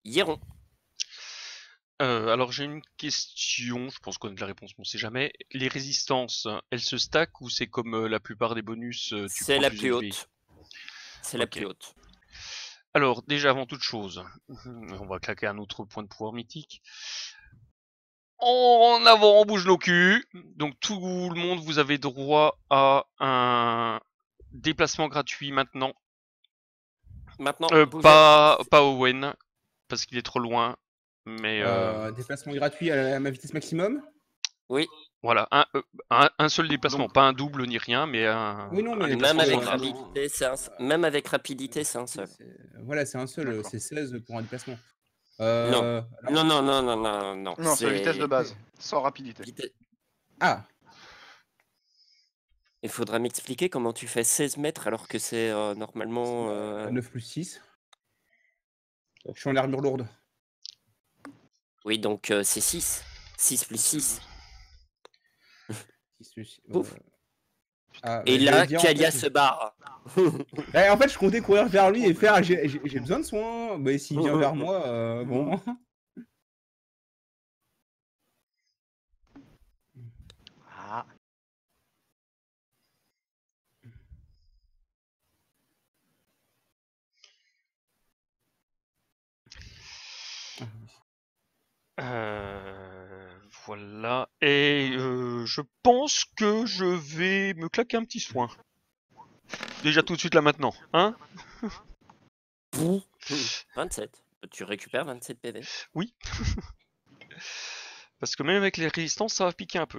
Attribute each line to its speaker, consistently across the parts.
Speaker 1: Hieron.
Speaker 2: Alors j'ai une question, je pense connaître la réponse, mais on sait jamais. Les résistances, elles se stackent ou c'est comme la plupart des bonus, tu
Speaker 1: C'est
Speaker 2: prends
Speaker 1: la
Speaker 2: plus
Speaker 1: plus
Speaker 2: élevé?
Speaker 1: haute. C'est la plus
Speaker 2: Ok.
Speaker 1: haute.
Speaker 2: Alors déjà avant toute chose, on va claquer un autre point de pouvoir mythique. En avant, on bouge nos culs. Donc tout le monde, vous avez droit à un déplacement gratuit maintenant.
Speaker 1: Maintenant, bougez.
Speaker 2: Pas Owen, parce qu'il est trop loin. Mais
Speaker 3: Déplacement gratuit à ma vitesse maximum.
Speaker 1: Oui.
Speaker 2: voilà, un seul déplacement,
Speaker 4: Donc,
Speaker 2: pas un double ni rien, mais
Speaker 3: Oui, non,
Speaker 2: un
Speaker 3: mais
Speaker 2: déplacement
Speaker 1: Même avec
Speaker 2: standard.
Speaker 1: rapidité, même avec rapidité, c'est un seul.
Speaker 3: Voilà, c'est un seul.
Speaker 4: D'accord.
Speaker 3: C'est 16 pour un déplacement.
Speaker 1: Non.
Speaker 3: Alors-
Speaker 1: Non, non, non, non, non, non.
Speaker 4: non, c'est la vitesse de base, sans rapidité.
Speaker 3: Ah,
Speaker 1: Il faudra m'expliquer comment tu fais 16 mètres alors que c'est normalement...
Speaker 3: 9 plus 6. Je suis en armure lourde.
Speaker 1: Oui, donc c'est 6. 6 plus 6.
Speaker 3: 6 plus...
Speaker 1: Pouf.
Speaker 3: Ah,
Speaker 1: Et
Speaker 3: bah,
Speaker 1: là,
Speaker 3: j'allais dire,
Speaker 1: Kalia
Speaker 3: en fait,
Speaker 1: se barre.
Speaker 3: En fait, je comptais courir vers lui et faire j'ai besoin de soins. Bah, s'il vient vers moi, bon.
Speaker 4: Ah.
Speaker 2: Voilà. Et je pense que je vais me claquer un petit soin. Déjà tout de suite là maintenant, hein?
Speaker 1: 27. Tu récupères 27 PV.
Speaker 2: Oui. Parce que même avec les résistances, ça va piquer un peu.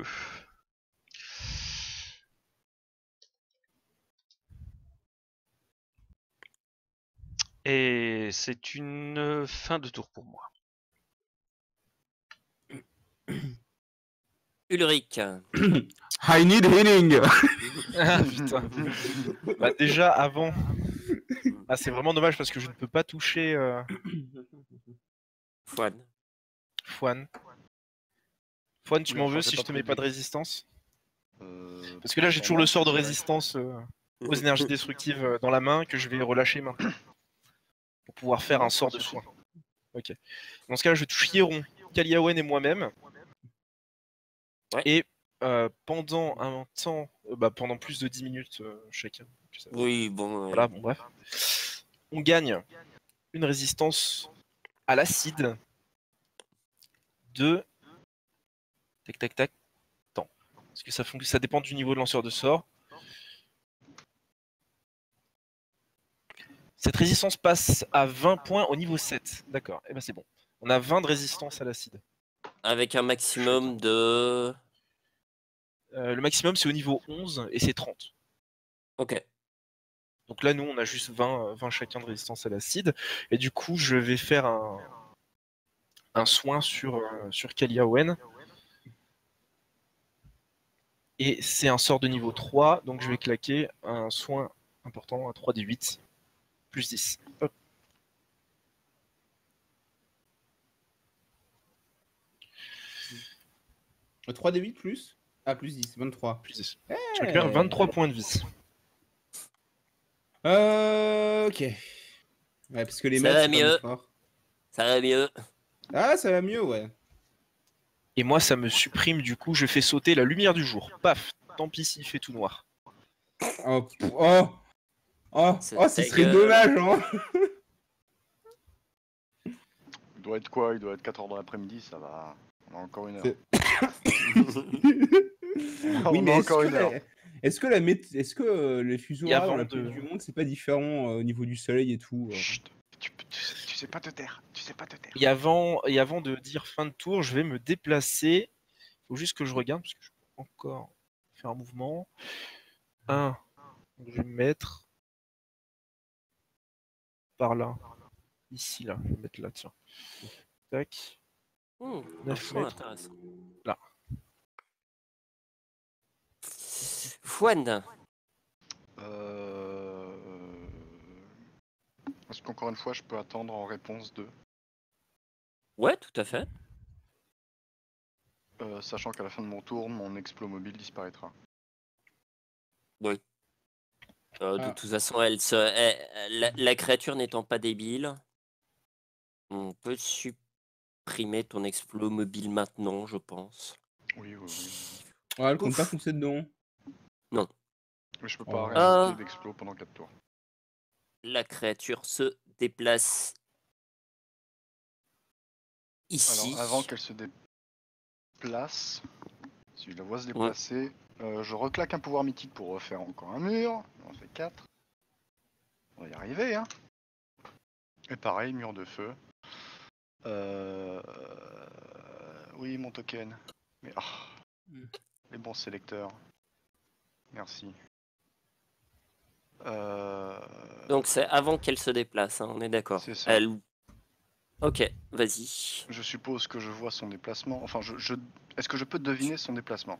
Speaker 2: Et c'est une fin de tour pour moi.
Speaker 1: Ulrich.
Speaker 3: I need healing.
Speaker 5: Ah putain. Bah déjà avant. Ah c'est vraiment dommage parce que je ne peux pas toucher
Speaker 1: Fouane.
Speaker 5: Fouane. Fouane, tu
Speaker 4: Oui,
Speaker 5: m'en
Speaker 4: enfin,
Speaker 5: veux
Speaker 4: c'est
Speaker 5: si
Speaker 4: pas
Speaker 5: je te
Speaker 4: très
Speaker 5: mets pas de
Speaker 4: bien.
Speaker 5: résistance? Parce que là j'ai toujours
Speaker 4: moi,
Speaker 5: le sort de
Speaker 4: c'est vrai.
Speaker 5: résistance aux énergies destructives dans la main que je vais relâcher maintenant. Pour pouvoir faire un sort de soin. Ok. Dans ce cas, je touche Hieron, Kaliawen et moi-même.
Speaker 1: Ouais.
Speaker 5: Et pendant un temps, pendant plus de 10 minutes chacun.
Speaker 1: Oui, bon.
Speaker 5: Voilà, bon bref. On gagne une résistance à l'acide de... Tac tac tac. Attends. Parce que ça dépend du niveau de lanceur de sort. Cette résistance passe à 20 points au niveau 7. D'accord, et ben c'est bon. On a 20 de résistance à l'acide.
Speaker 1: Avec un maximum de...
Speaker 5: Le maximum c'est au niveau 11 et c'est 30.
Speaker 1: Ok.
Speaker 5: Donc là, nous, on a juste 20 chacun de résistance à l'acide. Et du coup, je vais faire un soin sur Kaliawen. Et c'est un sort de niveau 3, donc je vais claquer un soin important à 3d8, plus 10. Hop.
Speaker 3: Le 3d8 plus. Ah, plus 10, 23.
Speaker 5: Plus 10.
Speaker 3: Hey.
Speaker 5: Je récupère 23 points de vie.
Speaker 3: Ok. Ouais, parce que les
Speaker 1: Ça
Speaker 3: maths,
Speaker 1: va
Speaker 3: c'est pas
Speaker 1: mieux.
Speaker 3: mon fort.
Speaker 1: Ça va mieux.
Speaker 3: Ah, ça va mieux, ouais.
Speaker 5: Et moi, ça me supprime, du coup, je fais sauter la lumière du jour. Paf. Tant pis s'il fait tout noir.
Speaker 3: Oh, oh, oh,
Speaker 1: C'est
Speaker 3: oh, ce
Speaker 1: ta
Speaker 3: serait
Speaker 1: gueule.
Speaker 3: dommage, hein.
Speaker 4: Il doit être quoi? Il doit être 4h de l'après-midi, ça va. On a encore une heure.
Speaker 3: Oui, mais
Speaker 4: encore une heure.
Speaker 3: est-ce que les fuseaux
Speaker 5: Et
Speaker 3: horaires dans
Speaker 5: avant
Speaker 3: la place du monde, c'est pas différent au niveau du soleil et tout
Speaker 4: Chut, tu sais pas te taire. Tu sais pas te taire.
Speaker 5: Et avant de dire fin de tour, je vais me déplacer. Il faut juste que je regarde, parce que je peux encore faire un mouvement. Donc je vais me mettre par là. Ici, là. Je vais me mettre là, tiens. Tac.
Speaker 1: 9
Speaker 5: 9 mètres.
Speaker 1: intéressant.
Speaker 5: Là.
Speaker 1: Fouane.
Speaker 4: Est-ce qu'encore une fois, je peux attendre en réponse de...
Speaker 1: Ouais, tout à fait.
Speaker 4: Sachant qu'à la fin de mon tour, mon explos mobile disparaîtra.
Speaker 1: Oui. De toute façon, la créature n'étant pas débile. On peut supprimer ton explos mobile maintenant, je pense.
Speaker 4: Oui, oui, oui.
Speaker 3: Ouais, elle compte
Speaker 1: Ouf.
Speaker 3: pas foncer dedans.
Speaker 4: Mais je peux pas
Speaker 3: Oh.
Speaker 4: résister d'explos pendant 4 tours.
Speaker 1: La créature se déplace ici.
Speaker 4: Alors, avant qu'elle se déplace, si je la vois se déplacer, je reclaque un pouvoir mythique pour refaire encore un mur. On en fait 4. On va y arriver, hein. Et pareil, mur de feu. Oui, mon token. Mais les bons sélecteurs. Merci.
Speaker 1: Donc c'est avant qu'elle se déplace, hein, on est d'accord.
Speaker 4: C'est ça.
Speaker 1: Elle... Ok, vas-y.
Speaker 4: Je suppose que je vois son déplacement. Enfin, est-ce que je peux deviner son déplacement?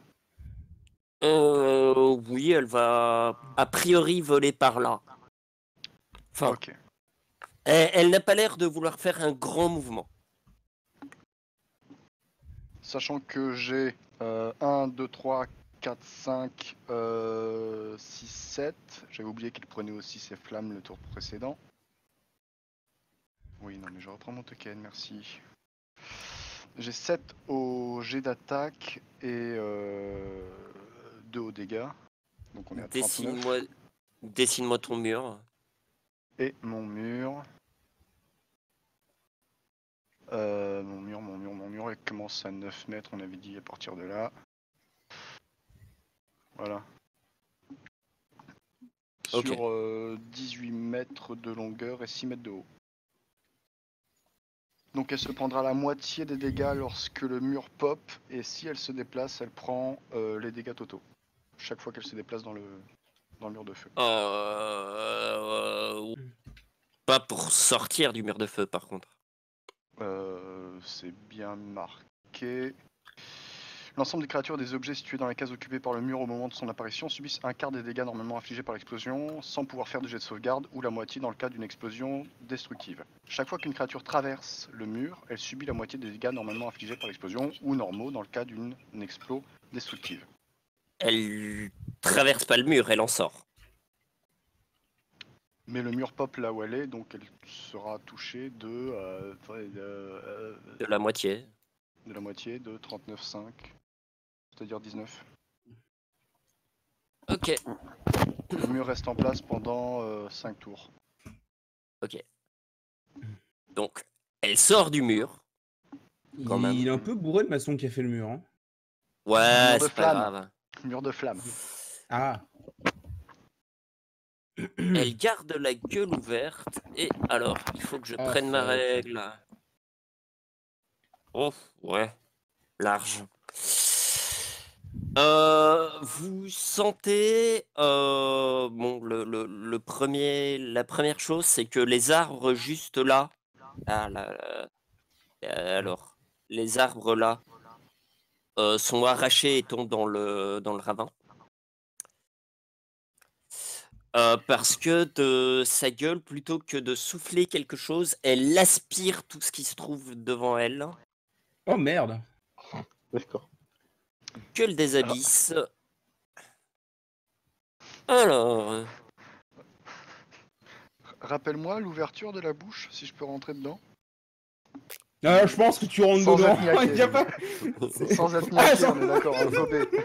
Speaker 1: Oui, elle va a priori voler par là. Enfin,
Speaker 4: Ok.
Speaker 1: elle n'a pas l'air de vouloir faire un grand mouvement.
Speaker 4: Sachant que j'ai 1, 2, 3, 4, 5, 6, 7. J'avais oublié qu'il prenait aussi ses flammes le tour précédent. Oui, non, mais je reprends mon token, merci. J'ai 7 au jet d'attaque et 2 au dégâts. Donc on est à 39.
Speaker 1: Dessine-moi ton mur.
Speaker 4: Et mon mur. Mon mur, il commence à 9 mètres, on avait dit à partir de là. Voilà.
Speaker 1: Ok.
Speaker 4: Sur 18 mètres de longueur et 6 mètres de haut. Donc elle se prendra la moitié des dégâts lorsque le mur pop, et si elle se déplace, elle prend les dégâts totaux. Chaque fois qu'elle se déplace dans le mur de feu.
Speaker 1: Pas pour sortir du mur de feu, par contre.
Speaker 4: C'est bien marqué. L'ensemble des créatures et des objets situés dans la case occupée par le mur au moment de son apparition subissent un quart des dégâts normalement infligés par l'explosion, sans pouvoir faire de jet de sauvegarde, ou la moitié dans le cas d'une explosion destructive. Chaque fois qu'une créature traverse le mur, elle subit la moitié des dégâts normalement infligés par l'explosion, ou normaux dans le cas d'une explo destructive.
Speaker 1: Elle traverse pas le mur, elle en sort.
Speaker 4: Mais le mur pop là où elle est, donc elle sera touchée de
Speaker 1: De la moitié.
Speaker 4: la moitié, de 39,5, c'est-à-dire 19.
Speaker 1: Ok.
Speaker 4: Le mur reste en place pendant 5 tours.
Speaker 1: Ok. Donc, elle sort du mur. Quand même.
Speaker 3: Il est un peu bourré de maçon qui a fait le mur. Hein.
Speaker 1: Ouais,
Speaker 4: Mur de
Speaker 1: c'est pas
Speaker 4: flamme.
Speaker 1: grave.
Speaker 4: Mur de flamme.
Speaker 3: Ah.
Speaker 1: Elle garde la gueule ouverte. Et alors, il faut que je
Speaker 3: Oh,
Speaker 1: prenne ma
Speaker 3: fuck.
Speaker 1: règle. Oh, ouais. Large. Vous sentez... bon, la première chose, c'est que les arbres juste là... alors, les arbres là sont arrachés et tombent dans le ravin. Parce que de sa gueule, plutôt que de souffler quelque chose, elle aspire tout ce qui se trouve devant elle.
Speaker 3: Oh merde.
Speaker 6: D'accord.
Speaker 1: Gueule des abysses. Alors,
Speaker 4: Rappelle-moi l'ouverture de la bouche, si je peux rentrer dedans.
Speaker 3: Ah, je pense que tu rentres
Speaker 4: Sans
Speaker 3: dedans.
Speaker 4: être niaqué.
Speaker 3: Il y a pas...
Speaker 4: Sans être
Speaker 3: Ah,
Speaker 4: niaqué,
Speaker 3: sans-
Speaker 4: on est d'accord, on le gobé.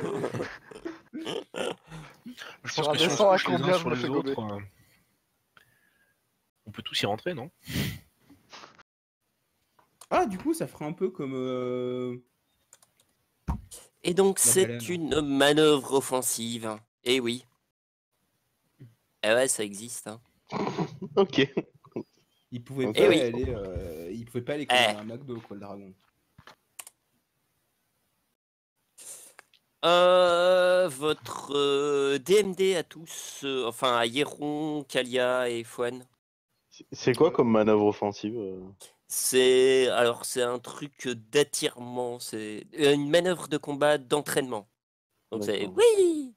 Speaker 5: Je
Speaker 4: Sur
Speaker 5: pense
Speaker 4: un
Speaker 5: que si on se
Speaker 4: descend à
Speaker 5: couche les
Speaker 4: combien
Speaker 5: uns
Speaker 4: je
Speaker 5: sur
Speaker 4: me
Speaker 5: les
Speaker 4: fais gober.
Speaker 5: autres, on peut tous y rentrer, non?
Speaker 3: Ah, du coup, ça ferait un peu comme...
Speaker 1: et donc
Speaker 3: La
Speaker 1: c'est
Speaker 3: baleine.
Speaker 1: une manœuvre offensive. Eh oui. Eh ouais, ça existe. Hein.
Speaker 6: Ok.
Speaker 3: Il pouvait
Speaker 6: Ok.
Speaker 3: pas
Speaker 1: Eh oui.
Speaker 3: aller... Il pouvait pas aller commander un McDo, quoi, le dragon.
Speaker 1: Votre DMD à tous, enfin à Hieron, Kalia et Fouane.
Speaker 6: C'est quoi comme manœuvre offensive
Speaker 1: C'est un truc d'attirement, c'est une manœuvre de combat d'entraînement. Donc c'est
Speaker 6: D'accord.
Speaker 1: oui.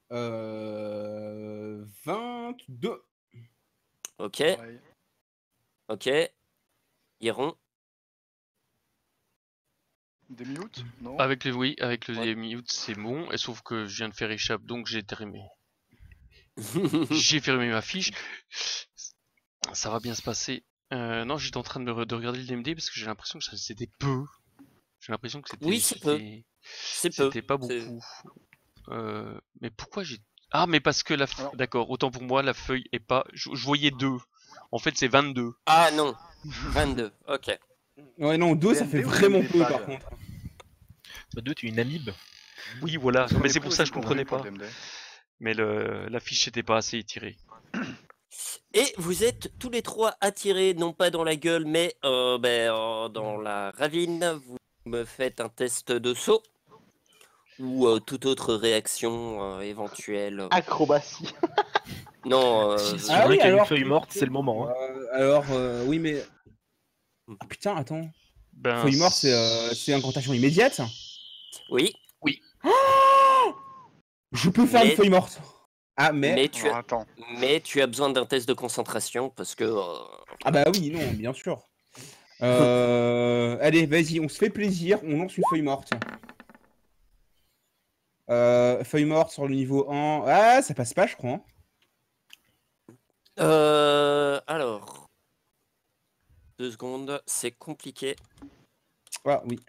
Speaker 3: 22.
Speaker 1: Ok,
Speaker 4: Ouais.
Speaker 1: ok. Hieron.
Speaker 4: Des mutes? Non.
Speaker 2: Avec le oui, avec le
Speaker 4: Ouais.
Speaker 2: mute, c'est bon. Et sauf que je viens de faire échappe, donc j'ai terminé. J'ai fermé ma fiche. Ça va bien se passer. Non, j'étais en train de regarder le DMD parce que j'ai l'impression que c'était peu. J'ai l'impression que c'était.
Speaker 1: Oui, c'est peu. C'est peu.
Speaker 2: C'était pas
Speaker 1: C'est-
Speaker 2: beaucoup. Mais pourquoi j'ai. Ah, mais parce que
Speaker 4: Alors-
Speaker 2: D'accord, autant pour moi, la feuille est pas. Je voyais 2. En fait, c'est 22.
Speaker 1: Ah non, 22, ok.
Speaker 3: Ouais, non, 2, ça
Speaker 4: DMD
Speaker 3: fait
Speaker 4: ou
Speaker 3: vraiment
Speaker 4: DMD
Speaker 3: peu
Speaker 4: pad?
Speaker 3: par contre.
Speaker 5: Bah, 2, tu es une amibe.
Speaker 2: Oui, voilà.
Speaker 4: Parce qu'on
Speaker 2: Mais
Speaker 4: est
Speaker 2: c'est
Speaker 4: plus
Speaker 2: pour ça que je
Speaker 4: aussi
Speaker 2: comprenais
Speaker 4: convenu
Speaker 2: pas.
Speaker 4: pour le DMD.
Speaker 2: Mais la fiche n'était pas assez étirée.
Speaker 1: Et vous êtes tous les trois attirés, non pas dans la gueule, mais dans la ravine. Vous me faites un test de saut ou toute autre réaction éventuelle.
Speaker 6: Acrobatie.
Speaker 1: Non,
Speaker 5: Si
Speaker 3: Ah
Speaker 5: on
Speaker 3: oui,
Speaker 5: a qu'il y a une
Speaker 3: alors-
Speaker 5: feuille morte, c'est le moment. Hein.
Speaker 3: Alors, oui, mais. Ah, putain, attends.
Speaker 2: Ben,
Speaker 3: Feuille morte, c'est incantation immédiate.
Speaker 1: oui,
Speaker 3: Je peux faire
Speaker 1: Mais-
Speaker 3: une feuille morte. Ah, mais.
Speaker 4: Alors, attends.
Speaker 1: mais tu as besoin d'un test de concentration parce que
Speaker 3: Ah, bah oui, non, bien sûr. Allez, vas-y, on se fait plaisir, on lance une feuille morte. Feuille morte sur le niveau 1. Ah, ça passe pas, je crois.
Speaker 1: alors 2 secondes, c'est compliqué.
Speaker 3: Ah, oui.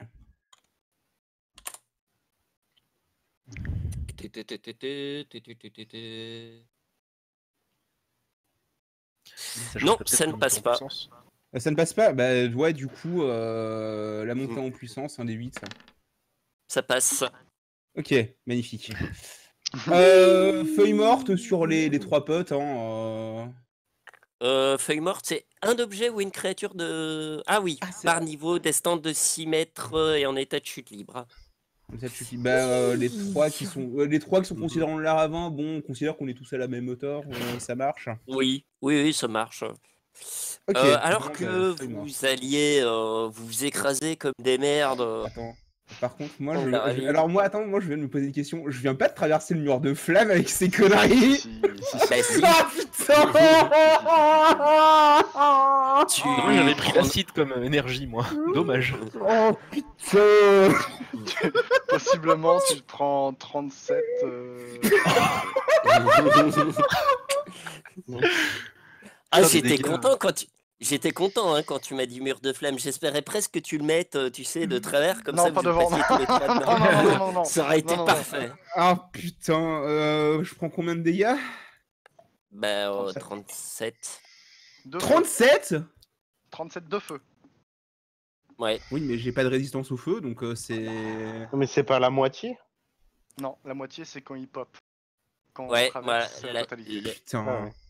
Speaker 5: Sachant
Speaker 1: Non,
Speaker 5: que peut-être
Speaker 1: ça ne
Speaker 5: qu'on
Speaker 1: passe
Speaker 5: monte en
Speaker 1: pas.
Speaker 5: puissance.
Speaker 3: Ça ne passe pas. Bah, ouais, du coup, la montée en puissance, un des 8.
Speaker 1: Ça passe.
Speaker 3: Ok, magnifique. Feuille morte sur les 3 potes. Hein,
Speaker 1: Feuille morte, c'est un objet ou une créature de... Ah oui,
Speaker 3: Ah, c'est-
Speaker 1: par niveau, descendant de 6 mètres et en état de chute libre.
Speaker 3: Comme ça, tu dis, bah, les 3 qui sont considérés dans le ravin, bon, on considère qu'on est tous à la même hauteur, ça marche.
Speaker 1: Oui, oui, oui, ça marche.
Speaker 3: Ok.
Speaker 1: Alors
Speaker 3: bon,
Speaker 1: que
Speaker 3: bah, feuille morte.
Speaker 1: vous alliez vous écraser comme des merdes.
Speaker 3: Attends. Par contre, moi,
Speaker 1: Oh, la ravine.
Speaker 3: alors moi, attends, moi, je viens de me poser une question. Je viens pas de traverser le mur de flamme avec ces conneries.
Speaker 4: Si,
Speaker 1: Bah si,
Speaker 3: Ah putain.
Speaker 1: tu...
Speaker 5: Moi j'avais pris l'acide comme énergie, moi. Dommage.
Speaker 3: Oh putain.
Speaker 4: Possiblement, tu prends 37.
Speaker 1: Ah,
Speaker 5: c'est
Speaker 1: j'étais
Speaker 5: dégueu.
Speaker 1: content quand tu... J'étais content hein, quand tu m'as dit mur de flamme. J'espérais presque que tu le mettes, tu sais, de travers, comme
Speaker 4: Non,
Speaker 1: ça
Speaker 4: pas
Speaker 1: vous
Speaker 4: devant.
Speaker 1: passiez tous les trois
Speaker 4: Non,
Speaker 1: dedans.
Speaker 4: non, non, non, non.
Speaker 1: Ça aurait été
Speaker 4: Non, non, non.
Speaker 1: parfait.
Speaker 3: Ah putain. Je prends combien de dégâts?
Speaker 1: Bah,
Speaker 4: 37.
Speaker 1: 37.
Speaker 4: De feu.
Speaker 3: 37.
Speaker 4: 37 de feu.
Speaker 1: Ouais.
Speaker 3: Oui, mais j'ai pas de résistance au feu, donc c'est.
Speaker 6: Mais c'est pas la moitié.
Speaker 4: Non, la moitié, c'est quand il pop. Quand
Speaker 1: Ouais,
Speaker 4: on
Speaker 1: voilà.
Speaker 4: traverse la
Speaker 1: la-
Speaker 4: totalité.
Speaker 1: le-
Speaker 3: Putain.
Speaker 6: Ah ouais.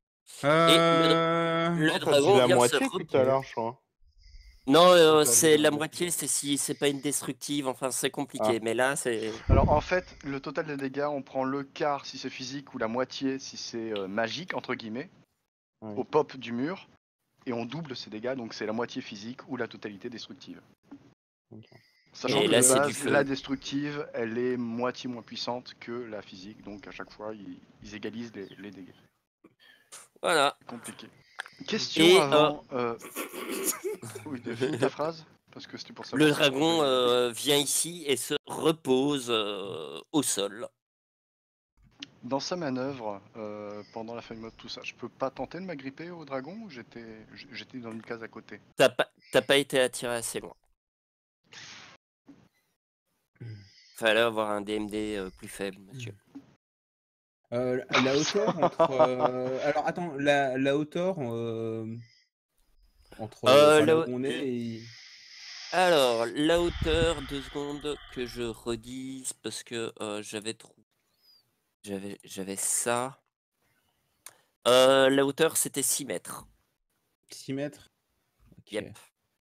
Speaker 1: le
Speaker 6: Non, t'as
Speaker 1: dragon
Speaker 6: dit la
Speaker 1: vient de
Speaker 6: moitié
Speaker 1: se
Speaker 6: tout
Speaker 1: reposer.
Speaker 6: à l'heure, je crois.
Speaker 1: Non,
Speaker 6: Pas
Speaker 1: c'est
Speaker 6: le-
Speaker 1: la moitié, c'est si c'est pas une destructive, enfin c'est compliqué,
Speaker 6: Ah.
Speaker 1: mais là c'est...
Speaker 4: Alors en fait, le total des dégâts, on prend le quart si c'est physique ou la moitié si c'est magique, entre guillemets,
Speaker 6: Oui.
Speaker 4: au pop du mur, et on double ces dégâts, donc c'est la moitié physique ou la totalité destructive.
Speaker 6: Ok.
Speaker 4: Sachant
Speaker 1: Et
Speaker 4: que
Speaker 1: là,
Speaker 4: de
Speaker 1: c'est du
Speaker 4: base,
Speaker 1: feu.
Speaker 4: la destructive, elle est moitié moins puissante que la physique, donc à chaque fois, ils égalisent les dégâts.
Speaker 1: Voilà.
Speaker 4: Compliqué. Question
Speaker 1: Et,
Speaker 4: avant... Oui, finis ta phrase, parce que c'était pour ça.
Speaker 1: Le dragon vient ici et se repose au sol.
Speaker 4: Dans sa manœuvre, pendant la feuille mode, tout ça, je peux pas tenter de m'agripper au dragon ou j'étais dans une case à côté?
Speaker 1: T'as pas été attiré assez loin. Fallait avoir un DMD plus faible, monsieur.
Speaker 3: La hauteur entre. Alors attends, la hauteur entre enfin, là où on est et.
Speaker 1: Alors, la hauteur, 2 secondes que je redise parce que j'avais ça. La hauteur, c'était 6 mètres.
Speaker 3: 6 mètres. Ok.
Speaker 1: Yep.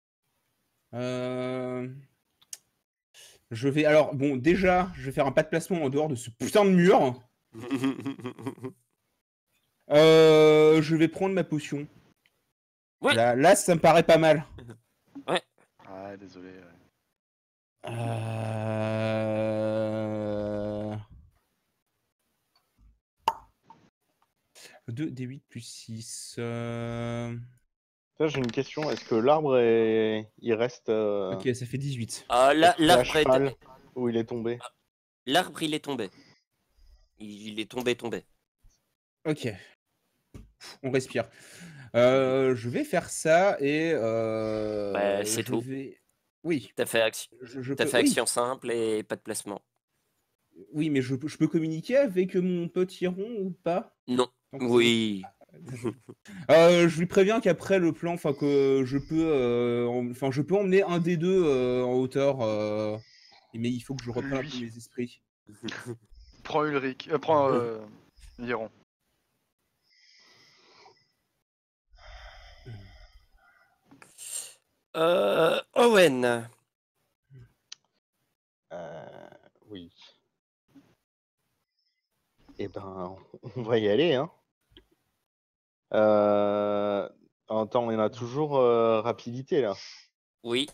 Speaker 3: Je vais. Alors, bon, déjà, je vais faire un pas de placement en dehors de ce putain de mur. Je vais prendre ma potion.
Speaker 1: Ouais.
Speaker 3: Là, ça me paraît pas mal.
Speaker 4: Ah, désolé.
Speaker 3: 2 D8 plus 6.
Speaker 6: Ça, j'ai une question. Est-ce que l'arbre il reste
Speaker 3: Ok, ça fait 18.
Speaker 6: à
Speaker 1: L'arbre
Speaker 6: cheval où il est tombé?
Speaker 1: l'arbre, il est tombé. Il est tombé.
Speaker 3: Ok. On respire. Je vais faire ça et
Speaker 1: c'est
Speaker 3: je
Speaker 1: tout.
Speaker 3: vais... Oui,
Speaker 1: T'as fait,
Speaker 3: peux... oui.
Speaker 1: action simple et pas de placement.
Speaker 3: Oui, mais je peux communiquer avec mon pote Iron ou pas?
Speaker 1: Non.
Speaker 3: Tant que
Speaker 1: Oui.
Speaker 3: je lui préviens qu'après le plan, enfin que je peux, je peux emmener un des deux en hauteur, mais il faut que je reprenne un peu
Speaker 4: Lui.
Speaker 3: mes esprits.
Speaker 4: Prends Ulrich. Prends Hieron.
Speaker 1: Owen.
Speaker 6: Oui. Eh ben, on va y aller, hein. Attends, il y en a toujours rapidité, là.
Speaker 1: Oui.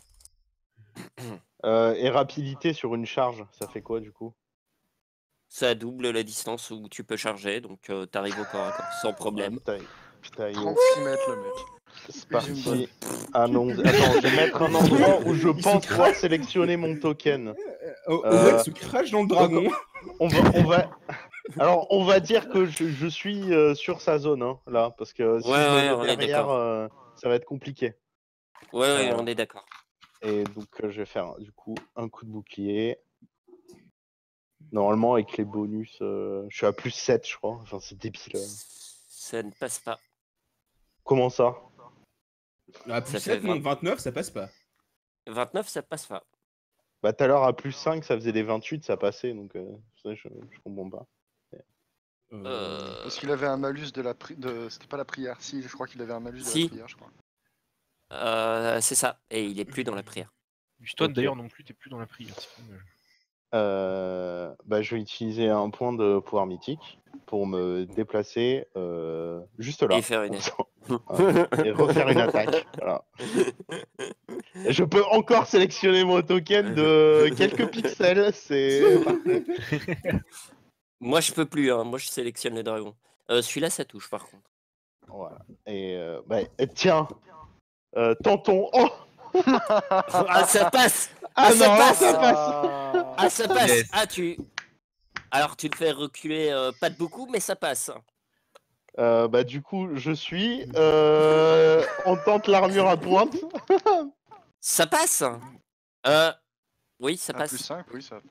Speaker 6: Et rapidité sur une charge, ça fait quoi, du coup?
Speaker 1: Ça double la distance où tu peux charger, donc t'arrives au corps à corps sans problème.
Speaker 6: Putain,
Speaker 4: 36 mètres, le mec.
Speaker 6: c'est
Speaker 4: Plus une
Speaker 6: parti. Attends, je vais mettre un endroit où je
Speaker 3: Il se
Speaker 6: pense pouvoir
Speaker 3: crache.
Speaker 6: sélectionner mon token.
Speaker 3: Owen se crache dans le dragon.
Speaker 6: On va... Alors, on va dire que je suis sur sa zone, hein, là, parce que si
Speaker 1: Ouais,
Speaker 6: je me mets
Speaker 1: on est
Speaker 6: derrière,
Speaker 1: d'accord.
Speaker 6: ça va être compliqué.
Speaker 1: Ouais, on est d'accord.
Speaker 6: Et donc, je vais faire, du coup, un coup de bouclier. Normalement, avec les bonus, je suis à plus 7, je crois. Enfin, c'est débile.
Speaker 1: Ça ne passe pas.
Speaker 6: Comment ça?
Speaker 3: À plus
Speaker 1: Ça
Speaker 3: 7,
Speaker 1: fait
Speaker 3: non,
Speaker 1: 20.
Speaker 3: 29, ça passe pas.
Speaker 1: 29, ça passe pas.
Speaker 6: Bah, tout à l'heure, à plus 5, ça faisait des 28, ça passait, donc ça, je comprends pas.
Speaker 4: Parce qu'il avait un malus de la C'était pas la prière, si, je crois qu'il avait un malus de
Speaker 1: Si.
Speaker 4: la prière, je crois.
Speaker 1: C'est ça. Et il est plus dans la prière.
Speaker 5: Houston,
Speaker 6: Ok.
Speaker 5: d'ailleurs, non plus, t'es plus dans la prière. c'est dommage.
Speaker 6: Bah, je vais utiliser un point de pouvoir mythique pour me déplacer juste là.
Speaker 1: Et faire une
Speaker 6: Et refaire une attaque. Voilà. Et je peux encore sélectionner mon token de quelques pixels, c'est parfait.
Speaker 1: Moi, je peux plus. Hein. Moi, je sélectionne le dragon. Celui-là, ça touche par contre.
Speaker 6: Voilà. Et tiens, tentons. Oh,
Speaker 1: Ah, ça passe.
Speaker 6: ah
Speaker 1: ça
Speaker 6: non,
Speaker 1: passe.
Speaker 6: ça passe.
Speaker 1: Ah, ça passe.
Speaker 5: Yes.
Speaker 1: Ah, Alors, tu le fais reculer pas de beaucoup, mais ça passe.
Speaker 6: Bah du coup, je suis. On tente l'armure à pointe.
Speaker 1: Ça passe. Oui, ça
Speaker 4: Un
Speaker 1: passe.
Speaker 4: plus 5, oui, ça.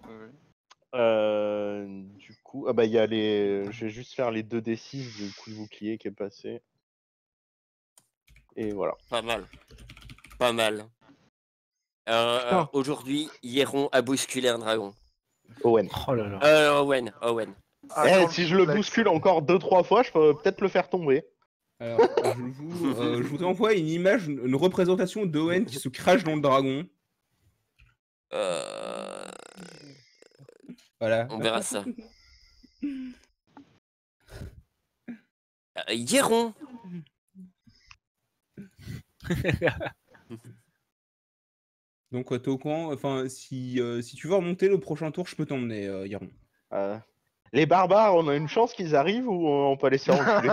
Speaker 6: Du coup, ah bah il y a les. Je vais juste faire les 2d6 du coup de bouclier qui est passé. Et voilà.
Speaker 1: Pas mal. Pas mal.
Speaker 6: Putain.
Speaker 1: Aujourd'hui, Hieron a bousculé un dragon.
Speaker 6: Owen.
Speaker 5: Oh là là.
Speaker 1: Owen.
Speaker 6: Si je le bouscule encore 2-3 fois, je peux peut-être le faire tomber.
Speaker 3: Alors, je vous envoie une image, une représentation d'Owen qui se crache dans le dragon. Voilà.
Speaker 1: On verra ça. Hieron.
Speaker 3: Donc, t'es au courant. Enfin, si tu veux remonter le prochain tour, je peux t'emmener, Yaron.
Speaker 6: Les barbares, on a une chance qu'ils arrivent ou on peut les laisser reculer?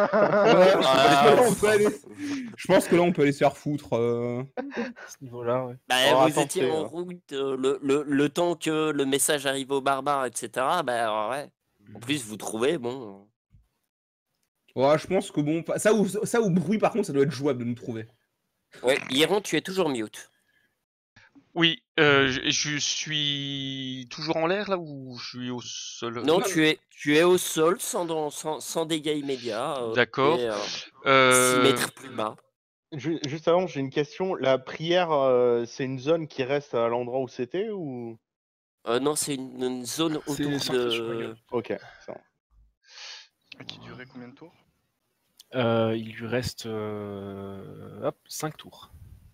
Speaker 3: Je pense que là, on peut aller se faire foutre.
Speaker 5: À ce niveau-là, ouais.
Speaker 1: Bah,
Speaker 6: On va
Speaker 1: vous étiez
Speaker 6: tenter,
Speaker 1: en route le temps que le message arrive aux barbares, etc. Bah ouais. En plus, vous trouvez, bon.
Speaker 3: Ouais, je pense que bon, ça ou bruit, par contre, ça doit être jouable de nous trouver.
Speaker 1: Ouais, Hieron, tu es toujours mute.
Speaker 2: Oui, je suis toujours en l'air là ou je suis au sol?
Speaker 1: Non, tu es au sol sans dégâts immédiats.
Speaker 2: D'accord.
Speaker 1: Et, 6
Speaker 2: Euh,
Speaker 1: mètres plus bas.
Speaker 6: Juste avant, j'ai une question. La prière, c'est une zone qui reste à l'endroit où c'était ou?
Speaker 1: Non, c'est une zone
Speaker 5: C'est
Speaker 1: autour
Speaker 5: centré sur la
Speaker 1: de.
Speaker 5: gueule.
Speaker 6: Ok, ça va.
Speaker 4: Et qui durait combien de tours?
Speaker 5: Il lui reste 5 tours.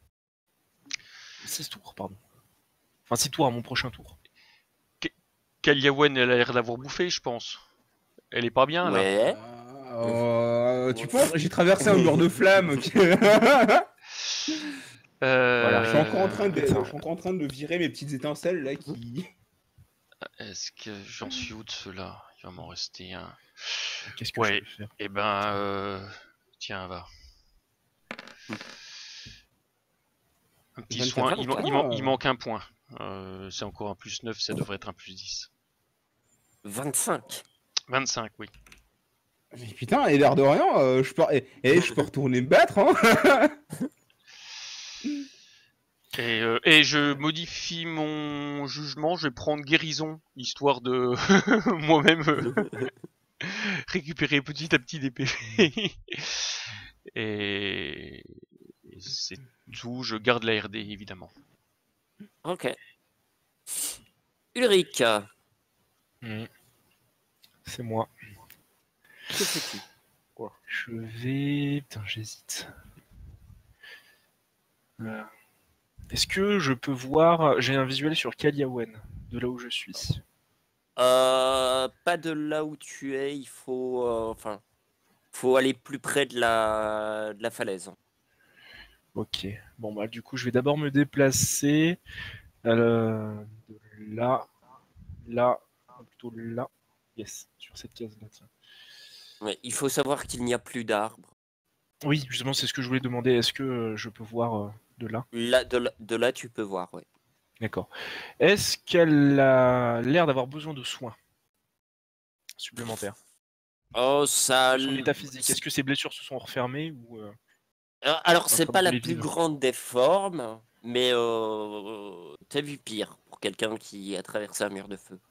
Speaker 5: 6 tours, pardon. Enfin, 6 tours à mon prochain tour.
Speaker 2: Kaliawen, elle a l'air d'avoir bouffé, je pense. Elle est pas bien là.
Speaker 1: Ouais.
Speaker 3: Tu penses? J'ai traversé un mur de flammes.
Speaker 5: Voilà,
Speaker 3: Je suis encore en train de virer mes petites étincelles là qui.
Speaker 2: Est-ce que j'en suis où de ceux-là? Il va m'en rester un.
Speaker 5: Qu'est-ce que
Speaker 2: Ouais.
Speaker 5: je peux faire?
Speaker 2: Eh ben, tiens, va. Un petit
Speaker 3: 24
Speaker 2: soin.
Speaker 3: heures,
Speaker 2: Il manque un point. C'est encore un plus 9, ça devrait être un plus 10.
Speaker 1: 25.
Speaker 2: 25, oui.
Speaker 3: Mais putain, et l'air de rien, je peux retourner me battre, hein.
Speaker 2: Et je modifie mon jugement, je vais prendre guérison, histoire de moi-même récupérer petit à petit des PV. Et c'est tout, je garde la RD évidemment.
Speaker 1: Ok. Ulrich,
Speaker 5: Mhm. C'est moi.
Speaker 1: que fais-tu?
Speaker 5: Je vais... Putain, j'hésite. Est-ce que je peux voir... J'ai un visuel sur Kaliawen, de là où je suis.
Speaker 1: Pas de là où tu es, il faut... faut aller plus près de la falaise.
Speaker 5: Ok. Bon, bah, du coup, je vais d'abord me déplacer. De là, là, plutôt là. Yes, sur cette case-là. Tiens.
Speaker 1: Ouais, il faut savoir qu'il n'y a plus d'arbres.
Speaker 5: Oui, justement, c'est ce que je voulais demander. Est-ce que je peux voir de là?
Speaker 1: Là, de là, tu peux voir, ouais.
Speaker 5: D'accord. Est-ce qu'elle a l'air d'avoir besoin de soins supplémentaires?
Speaker 1: Oh, ça...
Speaker 5: Son état physique, est-ce que ses blessures se sont refermées ou
Speaker 1: Alors, c'est
Speaker 5: comme
Speaker 1: pas
Speaker 5: vous
Speaker 1: la
Speaker 5: les
Speaker 1: plus
Speaker 5: vivre.
Speaker 1: grande des formes, mais t'as vu pire pour quelqu'un qui a traversé un mur de feu.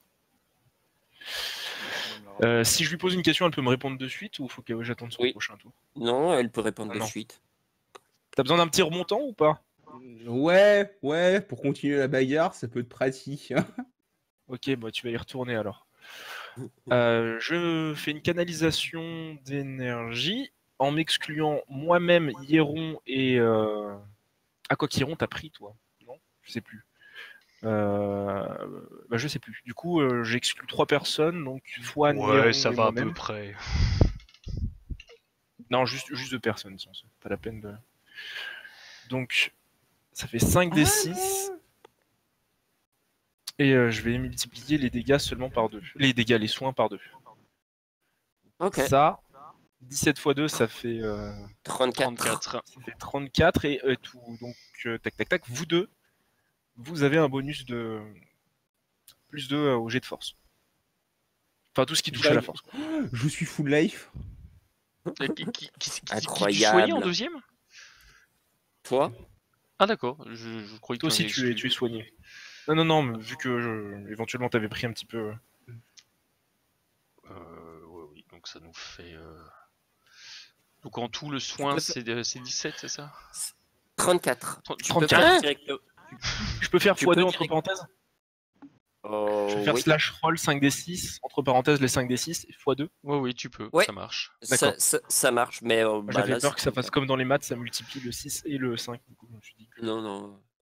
Speaker 5: Si je lui pose une question, elle peut me répondre de suite ou faut que j'attende son
Speaker 1: Oui.
Speaker 5: prochain tour?
Speaker 1: Non, elle peut répondre
Speaker 5: Ah
Speaker 1: de
Speaker 5: non.
Speaker 1: suite.
Speaker 5: T'as besoin d'un petit remontant ou pas?
Speaker 3: Ouais, pour continuer la bagarre, ça peut être pratique.
Speaker 5: Ok, bah tu vas y retourner alors. Je fais une canalisation d'énergie en m'excluant moi-même, Hieron et... Ah quoi qu'Hieron t'as pris toi? Non? Je sais plus. Bah je sais plus. Du coup, j'exclus 3 personnes, donc Fouane, Hieron et moi-même.
Speaker 2: près.
Speaker 5: Non, juste 2 personnes, sinon c'est pas la peine de... Donc, ça fait 5 des 6. Et je vais multiplier les dégâts seulement par 2. Les dégâts, les soins par 2.
Speaker 1: Ok.
Speaker 5: Ça, 17 x 2, ça fait
Speaker 1: 34.
Speaker 5: ça fait 34 et tout. Donc, tac, tac, tac. Vous deux, vous avez un bonus de plus 2 au jet de force. Enfin, tout ce qui touche à la force.
Speaker 3: Je suis full life.
Speaker 2: Qui tu
Speaker 1: Incroyable.
Speaker 2: soignais en deuxième?
Speaker 1: Toi?
Speaker 2: Ah d'accord, je croyais que
Speaker 5: Toi aussi,
Speaker 2: avais
Speaker 5: tu es
Speaker 2: exclu.
Speaker 5: soigné. Non, mais vu que éventuellement t'avais pris un petit peu.
Speaker 2: Oui, donc ça nous fait... Donc en tout, le soin, c'est 17, c'est ça?
Speaker 1: 34. Tu peux
Speaker 5: 34.
Speaker 1: faire direct...
Speaker 5: Je peux faire
Speaker 1: Tu
Speaker 5: x2
Speaker 1: peux
Speaker 5: entre
Speaker 1: direct-
Speaker 5: parenthèses? Je vais faire
Speaker 1: oui.
Speaker 5: slash roll 5 des 6, entre parenthèses les 5 des 6 et x2.
Speaker 2: Oui, tu peux,
Speaker 1: Ouais.
Speaker 2: ça marche.
Speaker 5: D'accord.
Speaker 1: Ça marche, mais bah,
Speaker 5: J'avais
Speaker 1: là,
Speaker 5: peur
Speaker 1: c'est
Speaker 5: que ça
Speaker 1: 34.
Speaker 5: fasse comme dans les maths, ça multiplie le 6 et le 5. Du coup, je me suis dit que
Speaker 1: Non.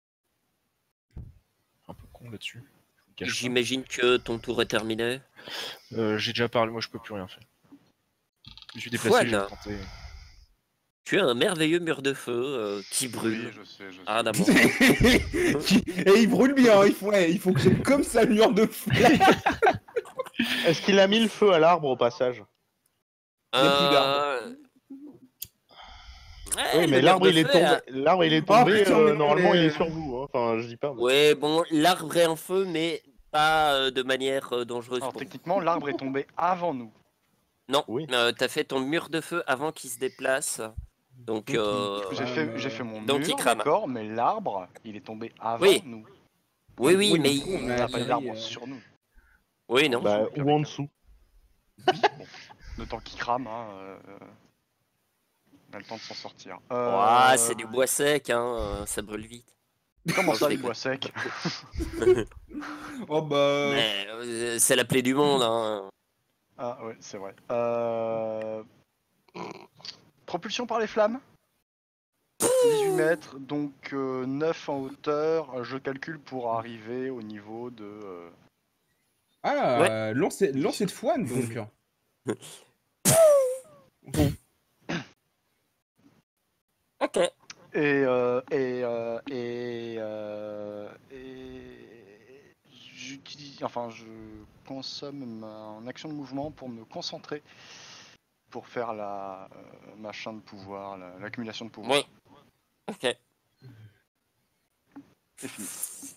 Speaker 5: un peu con là-dessus. Je vous cache pas.
Speaker 1: J'imagine que ton tour est terminé.
Speaker 5: J'ai déjà parlé, moi je peux plus rien faire. Je me suis déplacé, j'ai
Speaker 1: Fouane.
Speaker 5: tenté.
Speaker 1: Tu as un merveilleux mur de feu qui brûle.
Speaker 4: Oui, je sais.
Speaker 1: Ah, d'abord.
Speaker 3: Et il brûle bien, il faut que j'ai comme ça mur de flamme.
Speaker 6: Est-ce qu'il a mis le feu à l'arbre au passage?
Speaker 3: Il y a plus d'arbres.
Speaker 1: Ouais,
Speaker 6: Oui,
Speaker 1: le
Speaker 6: mais
Speaker 1: mur
Speaker 6: l'arbre
Speaker 1: de
Speaker 6: il est
Speaker 1: feu
Speaker 6: tombé.
Speaker 1: a-
Speaker 6: L'arbre il est
Speaker 3: Ah,
Speaker 6: tombé.
Speaker 3: putain, mais non,
Speaker 6: Normalement
Speaker 3: mais-
Speaker 6: il est sur vous. Hein. Enfin, je dis pas. Mais...
Speaker 1: Ouais, bon, l'arbre est en feu, mais pas de manière dangereuse
Speaker 4: Alors
Speaker 1: pour vous.
Speaker 4: techniquement, l'arbre est tombé avant nous.
Speaker 1: Non,
Speaker 6: Oui.
Speaker 1: t'as fait ton mur de feu avant qu'il se déplace. Donc,
Speaker 4: J'ai fait mon
Speaker 1: donc il
Speaker 4: mur,
Speaker 1: crame.
Speaker 4: d'accord, mais l'arbre, il est tombé avant
Speaker 1: Oui.
Speaker 4: nous.
Speaker 1: Oui, mais...
Speaker 3: du coup,
Speaker 4: On n'a pas eu d'arbre sur nous.
Speaker 1: Oui, non.
Speaker 6: Bah, ou en dessous.
Speaker 4: Le temps qu'il crame, hein, on a le temps de s'en sortir.
Speaker 1: Ouah, c'est du bois sec, hein, ça brûle vite.
Speaker 4: Comment
Speaker 1: je
Speaker 4: ça, du
Speaker 1: déconne.
Speaker 4: bois sec?
Speaker 3: Oh bah.
Speaker 1: Mais c'est la plaie du monde, hein.
Speaker 4: Ah ouais, c'est vrai. Propulsion par les flammes. 18 mètres, donc 9 en hauteur. Je calcule pour arriver au niveau de...
Speaker 3: Ah, lancer de Fouane donc.
Speaker 1: Ok.
Speaker 4: Et je consomme mon action de mouvement pour me concentrer pour faire la machin de pouvoir, l'accumulation de pouvoir.
Speaker 1: Oui. Ok.
Speaker 4: C'est fini.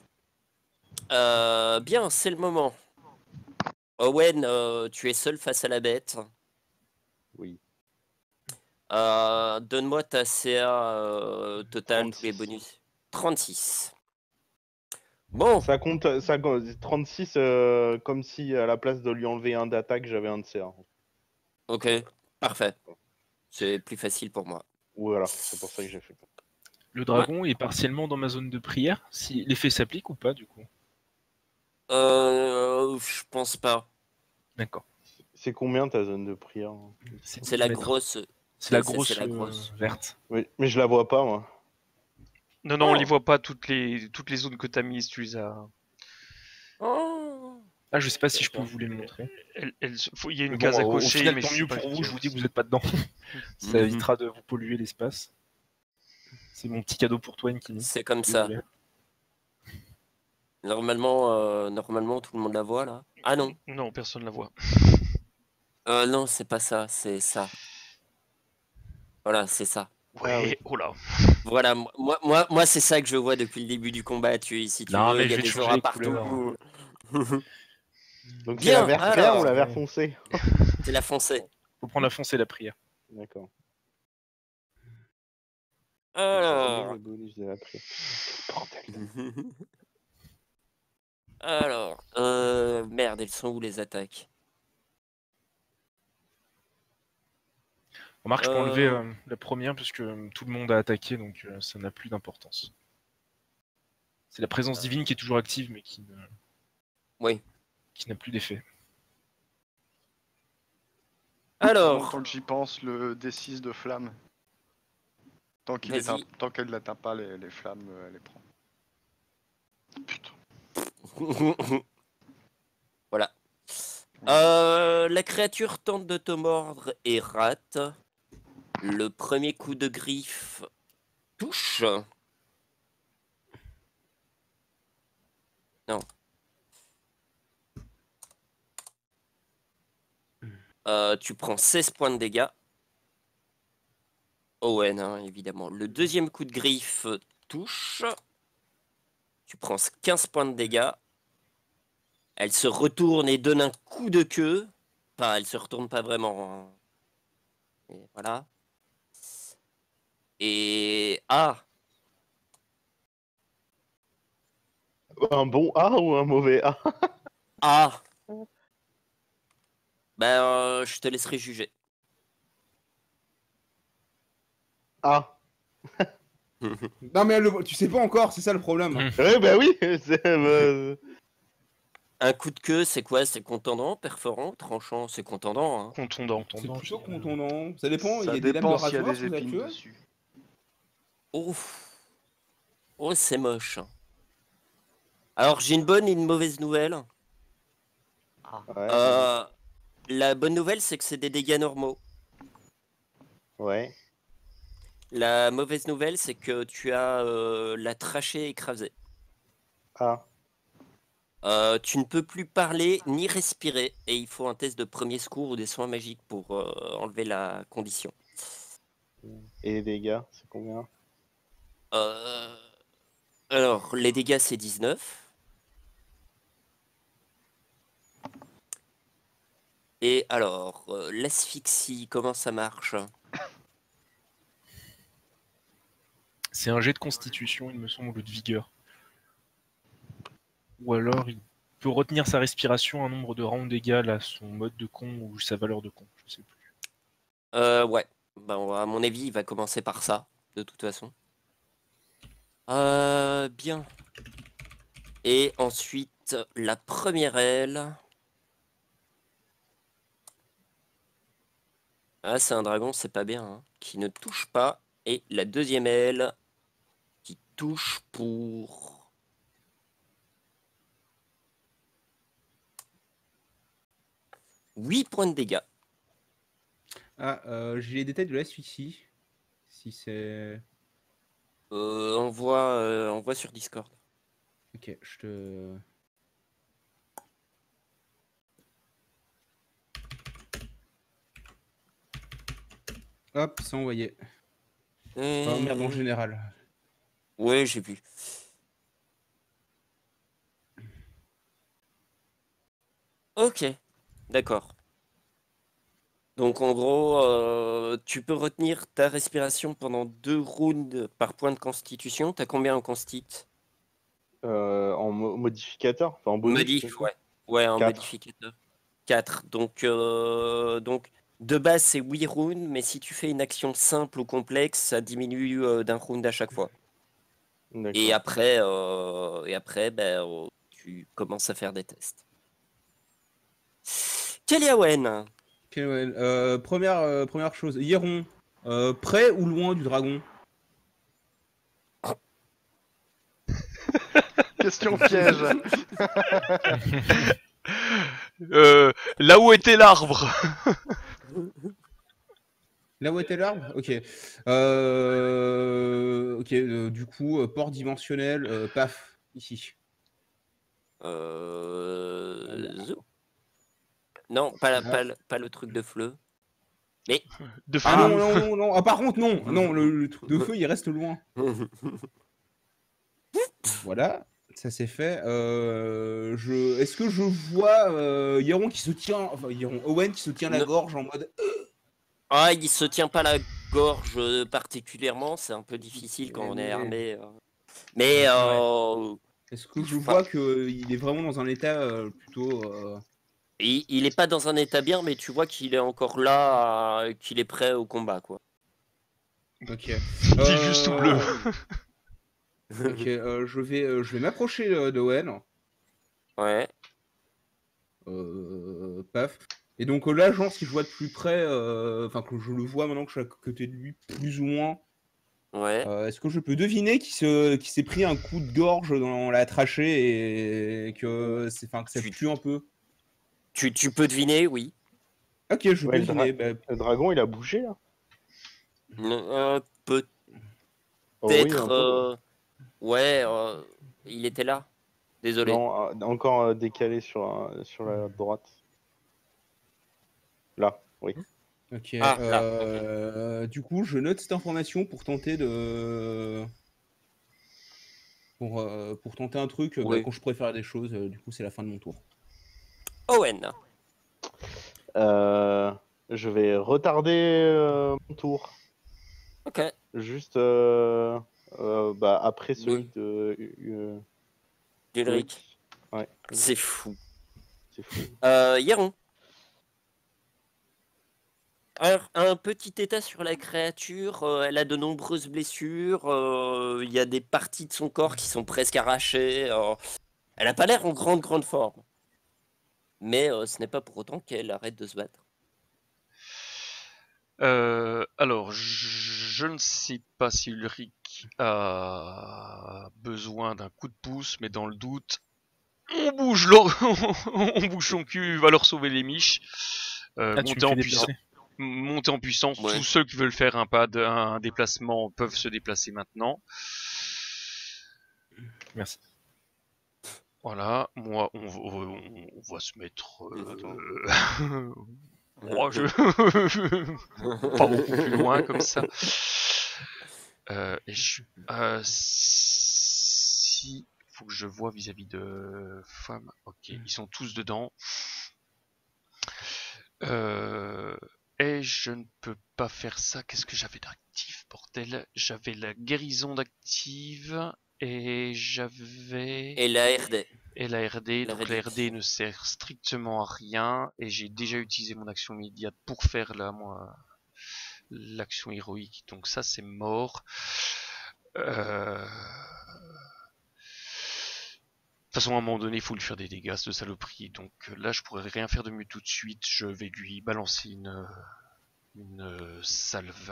Speaker 1: Bien, c'est le moment. Owen, tu es seul face à la bête. Donne-moi ta CA total, tous les
Speaker 6: 36.
Speaker 1: bonus. 36. Bon,
Speaker 6: Ça compte 36 comme si à la place de lui enlever un d'attaque, j'avais un de CA.
Speaker 1: ok, parfait. C'est plus facile pour moi.
Speaker 6: Voilà, c'est pour ça que j'ai fait.
Speaker 5: Le dragon est partiellement dans ma zone de prière. Si l'effet s'applique ou pas, du coup.
Speaker 1: Je pense pas.
Speaker 5: D'accord.
Speaker 6: C'est combien ta zone de prière?
Speaker 5: C'est
Speaker 1: C'est
Speaker 5: 10
Speaker 1: la
Speaker 5: mètres.
Speaker 1: grosse.
Speaker 5: C'est la
Speaker 1: c'est
Speaker 5: grosse,
Speaker 1: la grosse.
Speaker 5: verte.
Speaker 6: Oui, mais je la vois pas, moi.
Speaker 2: Non, on
Speaker 1: Oh.
Speaker 2: les voit pas toutes les zones que t'as mises, tu les as.
Speaker 1: Oh.
Speaker 5: Ah, je sais pas si je peux vous les montrer.
Speaker 2: Il y a une
Speaker 5: Mais
Speaker 2: case
Speaker 5: bon,
Speaker 2: à
Speaker 5: au
Speaker 2: cocher,
Speaker 5: final,
Speaker 2: mais
Speaker 5: tant
Speaker 2: je sais
Speaker 5: mieux
Speaker 2: pas
Speaker 5: pour vous, je
Speaker 2: lequel.
Speaker 5: vous dis que vous êtes pas dedans. Ça
Speaker 1: Mhm.
Speaker 5: évitera de vous polluer l'espace. C'est mon petit cadeau pour toi, Nkini.
Speaker 1: C'est comme ça.
Speaker 5: Désolé.
Speaker 1: Normalement, tout le monde la voit là. Ah non.
Speaker 2: Non, personne la voit.
Speaker 1: Non, c'est pas ça, c'est ça. Voilà, c'est ça.
Speaker 2: Ouais,
Speaker 6: Ah oui.
Speaker 2: oh là.
Speaker 1: Voilà, moi c'est ça que je vois depuis le début du combat. Si tu
Speaker 5: Non,
Speaker 1: veux,
Speaker 5: mais
Speaker 1: il y
Speaker 5: je
Speaker 1: a
Speaker 5: vais te
Speaker 1: des
Speaker 5: changer
Speaker 1: auras
Speaker 5: les
Speaker 1: partout.
Speaker 6: Donc c'est
Speaker 1: Bien,
Speaker 6: la verte claire ou
Speaker 1: alors.
Speaker 6: la verte foncée?
Speaker 1: C'est la foncée.
Speaker 5: Faut prendre la foncée, la prière.
Speaker 6: D'accord.
Speaker 1: Alors.
Speaker 6: Les bonus de la prière. Bordel.
Speaker 1: Alors. Merde, elles sont où les attaques?
Speaker 5: Remarque, je peux enlever
Speaker 1: Euh,
Speaker 5: la première puisque tout le monde a attaqué, donc ça n'a plus d'importance. C'est la présence divine qui est toujours active, mais
Speaker 1: Oui.
Speaker 5: qui n'a plus d'effet.
Speaker 1: Alors.
Speaker 4: Tant que j'y pense, le D6 de flamme. Tant
Speaker 1: Vas-y.
Speaker 4: qu'elle n'atteint pas les flammes, elle les prend. Putain.
Speaker 1: Voilà. La créature tente de te mordre et rate. Le premier coup de griffe touche. Non. Tu prends 16 points de dégâts. Owen, hein, évidemment. Le deuxième coup de griffe touche. Tu prends 15 points de dégâts. Elle se retourne et donne un coup de queue. Enfin, elle se retourne pas vraiment. Hein. Et voilà. Et... Ah!
Speaker 6: Un bon A ou un mauvais A?
Speaker 1: Ah! Ben, je te laisserai juger.
Speaker 6: A.
Speaker 3: Non, mais tu sais pas encore, c'est ça le problème.
Speaker 6: Ouais, bah oui.
Speaker 1: Un coup de queue, c'est quoi? C'est contondant, perforant, tranchant? C'est contondant, hein.
Speaker 2: Contondant.
Speaker 3: C'est plutôt contondant. Ça dépend, il y
Speaker 4: Ça
Speaker 3: a des lames de
Speaker 4: dépend s'il y a
Speaker 3: rasoir
Speaker 4: des
Speaker 3: sur la
Speaker 4: épines
Speaker 3: queue.
Speaker 4: dessus.
Speaker 1: Ouf. Oh, c'est moche. Alors, j'ai une bonne et une mauvaise nouvelle.
Speaker 6: Ouais.
Speaker 1: La bonne nouvelle, c'est que c'est des dégâts normaux.
Speaker 6: Ouais.
Speaker 1: La mauvaise nouvelle, c'est que tu as la trachée écrasée.
Speaker 6: A.
Speaker 1: Tu ne peux plus parler ni respirer et il faut un test de premier secours ou des soins magiques pour enlever la condition.
Speaker 6: Et les dégâts, c'est combien?
Speaker 1: Alors, les dégâts, c'est 19. Et alors, l'asphyxie, comment ça marche?
Speaker 5: C'est un jet de constitution, il me semble, ou de vigueur. Ou alors, il peut retenir sa respiration un nombre de rounds égal à son mode de con ou sa valeur de con, je sais plus.
Speaker 1: Ouais. Ben, à mon avis, il va commencer par ça, de toute façon. Bien. Et ensuite, la première aile. Ah, c'est un dragon, c'est pas bien. Hein, qui ne touche pas. Et la deuxième aile, qui touche pour... « 8 points de dégâts. »
Speaker 3: Ah, j'ai les détails de l'asphyxie. Si c'est...
Speaker 1: Envoie sur Discord.
Speaker 3: Ok, je te... Hop, c'est envoyé. Enfin, merde, en général.
Speaker 1: Ouais, j'ai vu. Ok, d'accord. Donc en gros, tu peux retenir ta respiration pendant 2 rounds par point de constitution. T'as combien en consti?
Speaker 6: En modificateur, enfin en bonus. du
Speaker 1: Modif,
Speaker 6: coup.
Speaker 1: ouais. Ouais, en
Speaker 6: 4.
Speaker 1: modificateur. 4. Donc de base, c'est 8 rounds, mais si tu fais une action simple ou complexe, ça diminue d'un round à chaque fois. Et
Speaker 6: D'accord.
Speaker 1: après tu commences à faire des tests. Keliawen,
Speaker 3: Ok, ouais. Première chose, Hieron, près ou loin du dragon?
Speaker 4: Question piège.
Speaker 2: Là où était l'arbre.
Speaker 3: Là où était l'arbre? Ok. Ok, du coup, port dimensionnel, paf, ici.
Speaker 1: Zou. Non,
Speaker 3: Là.
Speaker 1: pas le truc de fleu. Mais
Speaker 2: De
Speaker 3: Ah
Speaker 2: feu.
Speaker 3: non, non, non, non. Ah, par contre, non, non, le truc de feu, il reste loin. Voilà, ça c'est fait. Est-ce que je vois Hieron qui se tient, enfin Hieron, Owen qui se tient la
Speaker 1: Ne-
Speaker 3: gorge en mode.
Speaker 1: Ah, il se tient pas la gorge particulièrement, c'est un peu difficile quand on est
Speaker 3: Mais-
Speaker 1: armé. Mais
Speaker 3: Est-ce que je
Speaker 1: enfin,
Speaker 3: vois qu'il est vraiment dans un état plutôt.
Speaker 1: il est pas dans un état bien, mais tu vois qu'il est encore là, qu'il est prêt au combat, quoi.
Speaker 3: Ok.
Speaker 2: Il est juste tout bleu.
Speaker 3: Ok, je vais m'approcher de Owen.
Speaker 1: Ouais.
Speaker 3: Paf. Et donc là, genre, si je vois de plus près, enfin que je le vois maintenant que je suis à côté de lui, plus ou moins.
Speaker 1: Ouais.
Speaker 3: Est-ce que je peux deviner qu'il s'est pris un coup de gorge dans la trachée et que que ça
Speaker 1: Tu,
Speaker 3: pue un peu?
Speaker 1: tu peux deviner, oui.
Speaker 3: Ok, je peux
Speaker 6: Ouais,
Speaker 3: deviner. Bah,
Speaker 6: le dragon, il a bougé là.
Speaker 1: Peut-être.
Speaker 6: Oh oui, un peu.
Speaker 1: Ouais, il était là. Désolé.
Speaker 6: Non, encore décalé sur la droite. Là, oui.
Speaker 3: ok.
Speaker 1: Ah, là, ok.
Speaker 3: Du coup, je note cette information pour tenter pour tenter un truc
Speaker 1: Oui.
Speaker 3: quand je préfère des choses. Du coup, c'est la fin de mon tour.
Speaker 1: Owen.
Speaker 6: Je vais retarder mon tour.
Speaker 1: Ok.
Speaker 6: Juste après celui
Speaker 1: Oui.
Speaker 6: de
Speaker 1: Ulrich.
Speaker 6: Ouais,
Speaker 1: C'est fou.
Speaker 6: c'est fou.
Speaker 1: Hieron. Alors, un petit état sur la créature, elle a de nombreuses blessures, il y a des parties de son corps qui sont presque arrachées, elle n'a pas l'air en grande forme. Mais ce n'est pas pour autant qu'elle arrête de se battre.
Speaker 2: Alors, je ne sais pas si Ulrich a besoin d'un coup de pouce, mais dans le doute, on bouge, on bouge son cul, va leur sauver les miches.
Speaker 5: Ah, tu
Speaker 2: Monter
Speaker 5: me
Speaker 2: en
Speaker 5: fais
Speaker 2: puissance.
Speaker 5: déplacer.
Speaker 2: Monter en puissance,
Speaker 1: Ouais.
Speaker 2: tous ceux qui veulent faire un déplacement peuvent se déplacer maintenant.
Speaker 5: Merci.
Speaker 2: Voilà, moi on va se mettre.
Speaker 1: Attends.
Speaker 2: Pas beaucoup plus loin comme ça. Si faut que je vois vis-à-vis de femmes. Ok, ils sont tous dedans. Et je ne peux pas faire ça. Qu'est-ce que j'avais d'actif, bordel? J'avais la guérison d'active et j'avais
Speaker 1: Et la RD.
Speaker 2: et la RD.
Speaker 1: La
Speaker 2: Donc la
Speaker 1: réduction.
Speaker 2: RD ne sert strictement à rien et j'ai déjà utilisé mon action immédiate pour faire l'action héroïque. Donc ça c'est mort. De toute façon, à un moment donné, il faut lui faire des dégâts, ce saloperie. Donc là, je pourrais rien faire de mieux tout de suite. Je vais lui balancer une salve.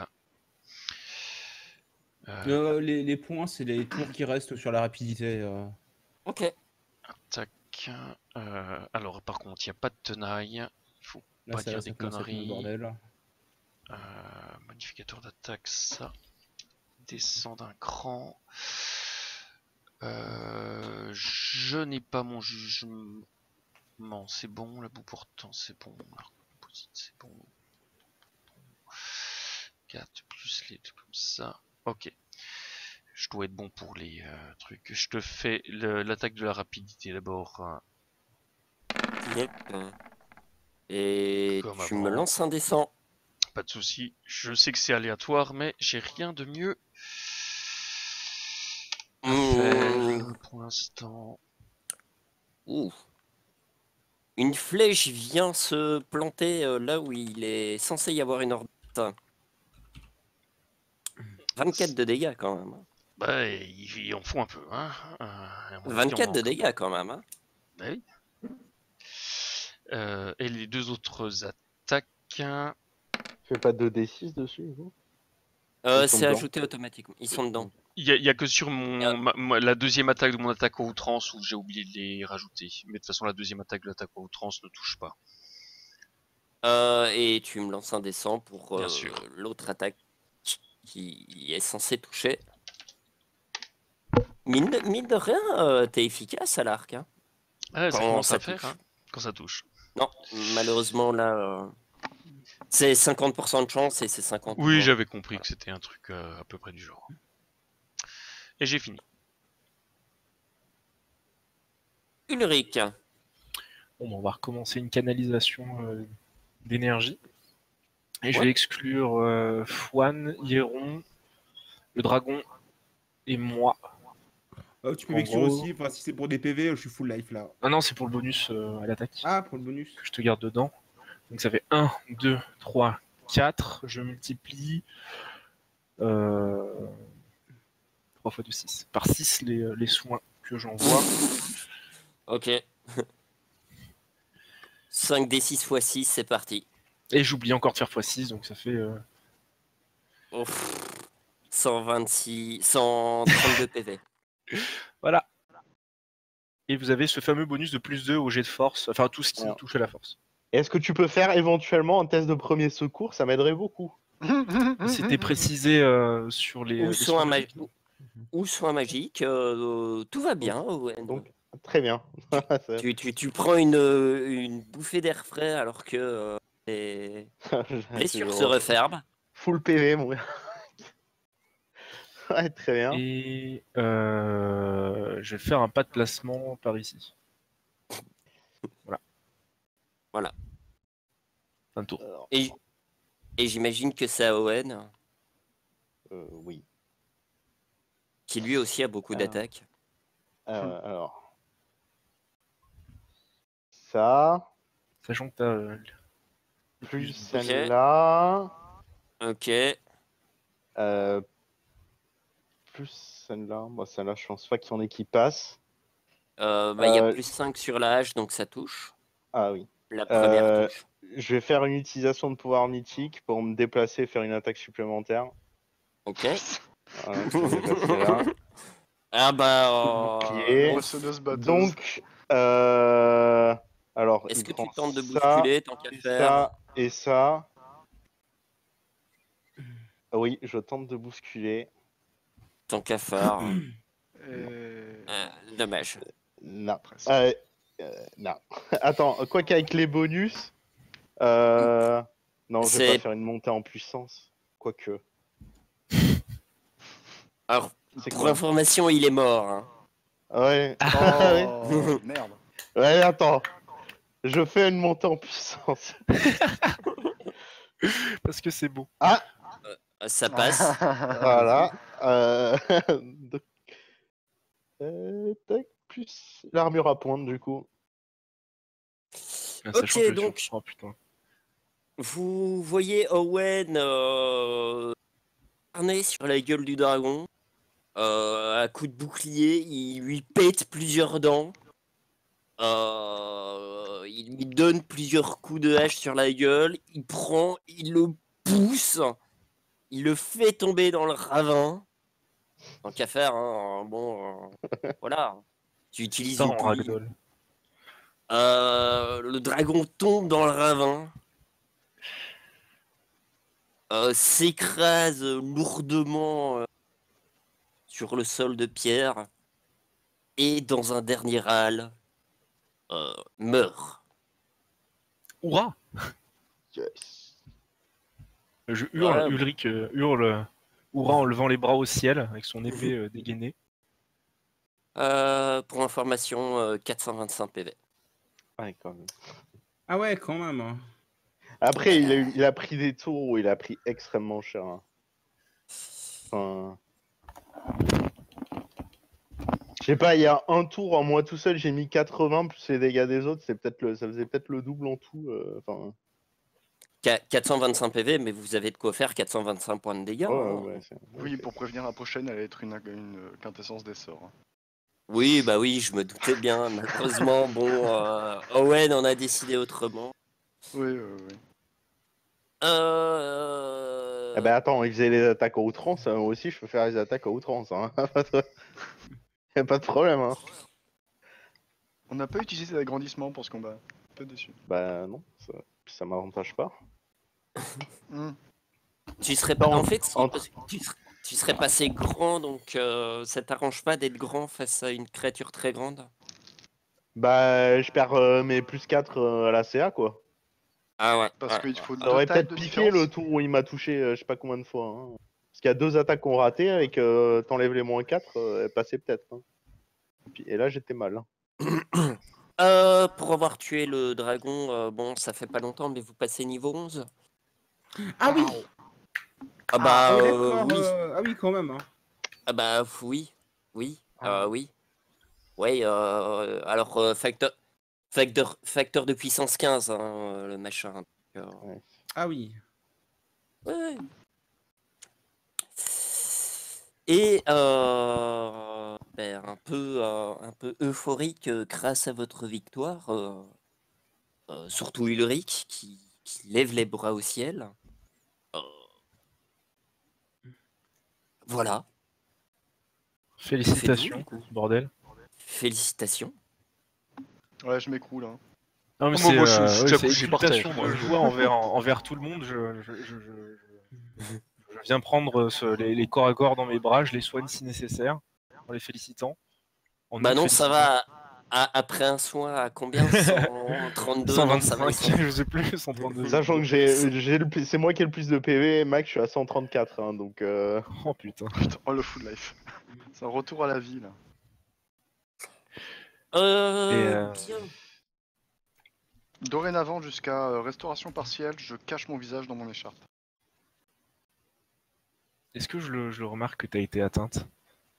Speaker 3: Les points, c'est les tours qui restent sur la rapidité.
Speaker 1: Ok.
Speaker 2: Tac. Alors, par contre, il n'y a pas de tenaille. Il faut
Speaker 3: Là,
Speaker 2: pas dire
Speaker 3: ça
Speaker 2: des
Speaker 3: commence à être le
Speaker 2: conneries.
Speaker 3: bordel.
Speaker 2: Modificateur d'attaque, ça descend d'un cran. Je n'ai pas mon jugement. C'est bon. La boue portant, c'est bon. La composite, c'est bon. 4 plus les trucs comme ça. Ok. Je dois être bon pour les trucs. Je te fais l'attaque de la rapidité d'abord.
Speaker 1: Yep. Et
Speaker 2: Comme
Speaker 1: tu me
Speaker 2: avant.
Speaker 1: lances un dessin.
Speaker 2: pas de souci. Je sais que c'est aléatoire, mais j'ai rien de mieux à faire pour l'instant.
Speaker 1: Ouh. Une flèche vient se planter là où il est censé y avoir une orbite. 24 de dégâts quand même.
Speaker 2: Bah, ils en font un peu, hein. À mon avis, on
Speaker 1: 24
Speaker 2: en
Speaker 1: de
Speaker 2: fera.
Speaker 1: dégâts quand même. Hein.
Speaker 2: Bah oui. Et les deux autres attaques.
Speaker 6: Fais pas 2d6 dessus, vous Ils sont
Speaker 1: C'est
Speaker 6: dedans.
Speaker 1: ajouté automatiquement. Ils sont dedans.
Speaker 2: Il y a que sur la deuxième attaque de mon attaque à outrance où j'ai oublié de les rajouter. Mais de toute façon, la deuxième attaque de l'attaque à outrance ne touche pas.
Speaker 1: Et tu me lances un dessin pour
Speaker 2: Bien sûr.
Speaker 1: l'autre attaque qui est censée toucher. Mine de rien, t'es efficace à l'arc. Hein.
Speaker 2: Ah, ça
Speaker 1: Quand
Speaker 2: commence
Speaker 1: ça
Speaker 2: à faire,
Speaker 1: touche.
Speaker 2: hein, quand ça touche.
Speaker 1: Non, malheureusement là, c'est 50% de chance et c'est 50%.
Speaker 2: Oui, j'avais compris que c'était un truc à peu près du genre. Et j'ai fini.
Speaker 1: Ulrich.
Speaker 5: Bon, on va recommencer une canalisation d'énergie. Et je
Speaker 1: Ouais.
Speaker 5: vais exclure Fouane, Hieron, le dragon et moi.
Speaker 3: Tu peux
Speaker 5: En
Speaker 3: m'exclure
Speaker 5: gros-
Speaker 3: aussi, enfin, si c'est pour des PV, je suis full life là.
Speaker 5: Ah non, c'est pour le bonus à l'attaque
Speaker 3: Ah, pour le bonus.
Speaker 5: que je te garde dedans. Donc ça fait 1, 2, 3, 4. Je multiplie 3 fois de 6. Par 6 les soins que j'envoie.
Speaker 1: Ok. 5d6 x 6, c'est parti.
Speaker 5: Et j'oublie encore de faire x6, donc ça fait...
Speaker 1: Ouf. 132 PV.
Speaker 5: Voilà. Et vous avez ce fameux bonus de plus 2 au jet de force, enfin tout ce qui
Speaker 6: Alors.
Speaker 5: touche à la force.
Speaker 6: Est-ce que tu peux faire éventuellement un test de premier secours? Ça m'aiderait beaucoup.
Speaker 5: C'était précisé sur les...
Speaker 1: Ou
Speaker 5: les
Speaker 1: soin,
Speaker 5: soins.
Speaker 1: ou soin magique, tout va bien. Owen.
Speaker 6: Donc, très bien. Ça-
Speaker 1: Tu prends une bouffée d'air frais alors que les blessures se referment.
Speaker 6: Full PV, mon gars. Ouais, très bien.
Speaker 5: Et je vais faire un pas de placement par ici. Voilà.
Speaker 1: Voilà.
Speaker 5: Un tour.
Speaker 6: Alors,
Speaker 1: Et j'imagine que c'est à Owen,
Speaker 6: oui.
Speaker 1: qui lui aussi a beaucoup
Speaker 6: Ah.
Speaker 1: d'attaques.
Speaker 6: Alors. Ça,
Speaker 5: Sachant que t'as...
Speaker 6: plus
Speaker 5: Ok.
Speaker 6: celle-là,
Speaker 1: Ok.
Speaker 6: plus celle-là. Bon, celle-là, je pense pas qu'il y en ait qui passent.
Speaker 1: Il y a
Speaker 6: Euh,
Speaker 1: plus 5 sur la hache, donc ça touche.
Speaker 6: Ah oui.
Speaker 1: La première touche.
Speaker 6: Je vais faire une utilisation de pouvoir mythique pour me déplacer et faire une attaque supplémentaire.
Speaker 1: Ok.
Speaker 6: Voilà, je vais me déplacer là.
Speaker 1: Ah bah.
Speaker 6: Bouclier.
Speaker 4: Moissonneuse batteuse.
Speaker 6: Donc, alors,
Speaker 1: Est-ce
Speaker 6: il
Speaker 1: que
Speaker 6: prend
Speaker 1: tu tentes de
Speaker 6: ça,
Speaker 1: bousculer tant qu'à
Speaker 6: et
Speaker 1: faire?
Speaker 6: ça et ça. Oui, je tente de bousculer.
Speaker 1: Tant qu'à faire.
Speaker 4: Et...
Speaker 1: Dommage.
Speaker 6: Non.
Speaker 4: Presque.
Speaker 6: Non. Attends, quoi qu'avec les bonus, non, je vais
Speaker 1: C'est-
Speaker 6: pas faire une montée en puissance. Quoique.
Speaker 1: Alors,
Speaker 6: C'est
Speaker 1: pour
Speaker 6: quoi?
Speaker 1: information, il est mort. Hein.
Speaker 6: Ouais.
Speaker 4: Oh, merde.
Speaker 6: Ouais, attends. Je fais une montée en puissance.
Speaker 5: Parce que c'est beau.
Speaker 1: Ça passe.
Speaker 6: Voilà. Donc, tac, plus l'armure à pointe du coup.
Speaker 5: Sachant
Speaker 1: Ok,
Speaker 5: que
Speaker 1: donc-
Speaker 5: sur- Oh putain.
Speaker 1: Vous voyez Owen arné sur la gueule du dragon. À coup de bouclier, il lui pète plusieurs dents. Il lui donne plusieurs coups de hache sur la gueule. Il prend, il le pousse. Il le fait tomber dans le ravin. Tant qu'à faire, hein, bon, voilà. Tu utilises
Speaker 5: Ça
Speaker 1: une
Speaker 5: en
Speaker 1: poulie.
Speaker 5: ragdoll.
Speaker 1: Le dragon tombe dans le ravin. S'écrase lourdement sur le sol de pierre. Et dans un dernier râle, meurt.
Speaker 5: Hurrah!
Speaker 6: Yes.
Speaker 5: Je hurle,
Speaker 1: Ouais.
Speaker 5: Ulrich hurle hurrah en levant les bras au ciel avec son épée dégainée.
Speaker 1: Pour information, 425 PV.
Speaker 6: Ouais, quand même.
Speaker 3: Ah ouais, quand même. Hein.
Speaker 6: Après, il a pris des tours où il a pris extrêmement cher. Hein. Enfin... Je sais pas, il y a un tour en moi tout seul, j'ai mis 80 plus les dégâts des autres, ça faisait peut-être le double en tout.
Speaker 1: 425 PV, mais vous avez de quoi faire 425 points de dégâts. Hein.
Speaker 4: Oui, pour prévenir la prochaine, elle va être une quintessence des sorts. Hein.
Speaker 1: Oui, bah oui, je me doutais bien. Malheureusement, bon, Owen en a décidé autrement.
Speaker 4: Oui.
Speaker 6: Ah bah attends, il faisait les attaques à outrance, moi aussi je peux faire les attaques à outrance. Hein. Y a pas de problème. Hein.
Speaker 4: On n'a pas utilisé l'agrandissement pour ce combat. Un peu déçu.
Speaker 6: Bah non, ça m'avantage pas.
Speaker 1: Tu serais pas en fait, tu serais passé grand, donc ça t'arrange pas d'être grand face à une créature très grande.
Speaker 6: Bah je perds mes plus 4 à la CA quoi.
Speaker 1: Ah ouais.
Speaker 4: Parce qu'il faut
Speaker 6: Ça aurait
Speaker 4: deux tailles
Speaker 6: peut-être
Speaker 4: de
Speaker 6: piqué
Speaker 4: différence.
Speaker 6: le tour où il m'a touché je sais pas combien de fois. Hein. Parce qu'il y a 2 attaques qu'on raté et que t'enlèves les moins 4, elle passait peut-être. Hein. Et là j'étais mal. Hein.
Speaker 1: Pour avoir tué le dragon, bon, ça fait pas longtemps, mais vous passez niveau 11.
Speaker 3: Ah oui.
Speaker 1: Ah bah
Speaker 3: ouais, d'accord,
Speaker 1: oui.
Speaker 3: Ah oui, quand même. Hein.
Speaker 1: Ah bah oui. Oui. Oui. Ouais, alors facteur de puissance 15, hein, le machin.
Speaker 6: Ouais.
Speaker 3: Ah oui.
Speaker 1: Ouais. Et un peu euphorique grâce à votre victoire, surtout Ulrich qui lève les bras au ciel. Voilà.
Speaker 5: Félicitations,
Speaker 1: Faites-vous, du coup.
Speaker 5: bordel.
Speaker 1: Félicitations.
Speaker 4: Ouais, je m'écroule. Hein.
Speaker 5: Non, mais
Speaker 2: Moi,
Speaker 5: c'est
Speaker 2: moi, je suis déjà
Speaker 5: c'est
Speaker 2: couché par terre,
Speaker 5: exultation
Speaker 2: moi.
Speaker 5: de joie envers tout le monde. Je viens prendre les corps à corps dans mes bras, je les soigne si nécessaire, en les félicitant.
Speaker 1: Bah non, ça va. Après un soin à combien 132 non, ça va,
Speaker 5: 125, je sais plus, 132.
Speaker 6: Sachant que c'est moi qui ai le plus de PV, Max je suis à 134, hein, donc...
Speaker 5: Oh putain.
Speaker 4: Putain, oh le full life. C'est un retour à la vie là.
Speaker 1: Bien.
Speaker 4: Dorénavant, jusqu'à restauration partielle, je cache mon visage dans mon écharpe.
Speaker 5: Est-ce que je le remarque que t'as été atteinte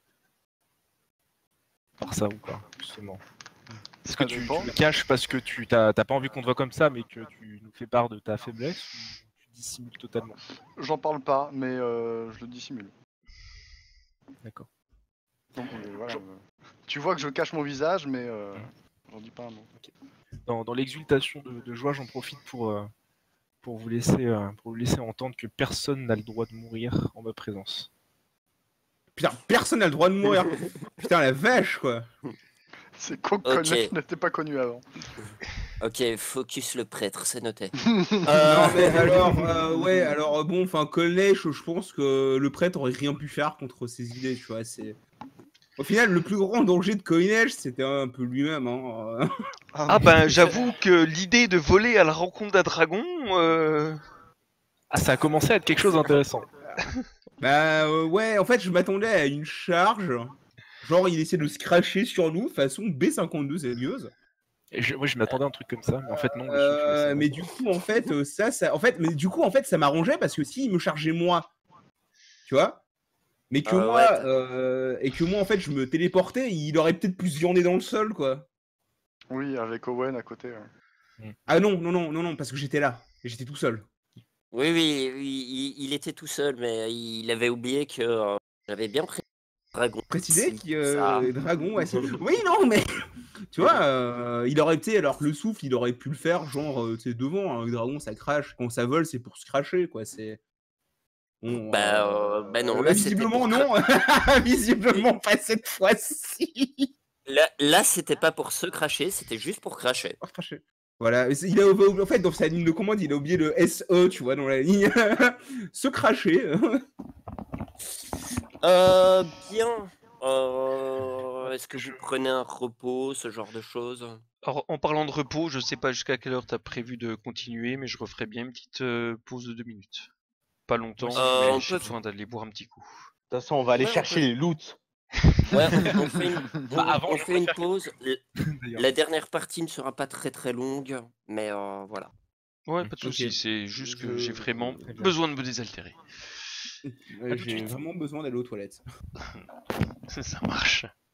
Speaker 5: par ça ou pas, justement? Est-ce que tu le caches parce que t'as pas envie qu'on te voit comme ça, mais que tu nous fais part de ta faiblesse, ou tu dissimules totalement?
Speaker 4: J'en parle pas, mais je le dissimule.
Speaker 5: D'accord.
Speaker 4: Donc, voilà, tu vois que je cache mon visage, mais j'en dis pas un mot.
Speaker 5: Okay. Dans l'exultation de joie, j'en profite pour vous laisser entendre que personne n'a le droit de mourir en ma présence.
Speaker 3: Putain, personne n'a le droit de mourir. Putain, la vache, quoi.
Speaker 4: C'est con que Collèche n'était pas connu avant.
Speaker 1: Ok, focus le prêtre, c'est noté.
Speaker 3: Non, mais alors, ouais, alors bon, enfin, Collèche, je pense que le prêtre aurait rien pu faire contre ses idées, tu vois. Au final, le plus grand danger de Collèche, c'était un peu lui-même. Hein.
Speaker 2: Ah ben, j'avoue que l'idée de voler à la rencontre d'un dragon...
Speaker 5: Ah, ça a commencé à être quelque chose d'intéressant.
Speaker 3: Bah ouais, en fait, je m'attendais à une charge. Genre, il essaie de se cracher sur nous, façon B52 sérieuse.
Speaker 5: Moi, je m'attendais à un truc comme ça, mais en fait, non.
Speaker 3: Mais du coup, en fait, ça m'arrangeait parce que s'il me chargeait moi, tu vois, mais que et que moi, en fait, je me téléportais, il aurait peut-être pu se viander dans le sol, quoi.
Speaker 4: Oui, avec Owen à côté.
Speaker 3: Ah non, parce que j'étais là, et j'étais tout seul.
Speaker 1: Oui, il était tout seul, mais il avait oublié que j'avais bien
Speaker 3: précisé que dragon, ouais, oui, non, mais tu vois, il aurait été, alors le souffle, il aurait pu le faire, genre, tu sais, devant, hein, le dragon, ça crache, quand ça vole, c'est pour se cracher, quoi, c'est...
Speaker 1: Bon, bah non, là,
Speaker 3: visiblement non, visiblement pas cette fois-ci.
Speaker 1: Là, c'était pas pour se cracher, c'était juste pour cracher.
Speaker 3: Pour cracher. Voilà, il a, en fait, dans sa ligne de commande, il a oublié le SE, tu vois, dans la ligne. Se cracher.
Speaker 1: Bien. Est-ce que vous prenez un repos, ce genre de choses?
Speaker 2: Alors, en parlant de repos, je sais pas jusqu'à quelle heure t'as prévu de continuer, mais je referai bien une petite pause de 2 minutes. Pas longtemps, mais j'ai besoin d'aller boire un petit coup.
Speaker 6: De toute façon, on va aller chercher les loots.
Speaker 1: Ouais, on fait une pause. La dernière partie ne sera pas très très longue, mais voilà.
Speaker 2: Ouais, pas de soucis,
Speaker 3: Ok.
Speaker 2: c'est juste que
Speaker 3: Je-
Speaker 2: j'ai vraiment
Speaker 5: Très bien.
Speaker 2: besoin de me désaltérer. À tout de
Speaker 3: J'ai
Speaker 2: suite.
Speaker 3: vraiment besoin d'aller aux toilettes.
Speaker 2: Ça marche.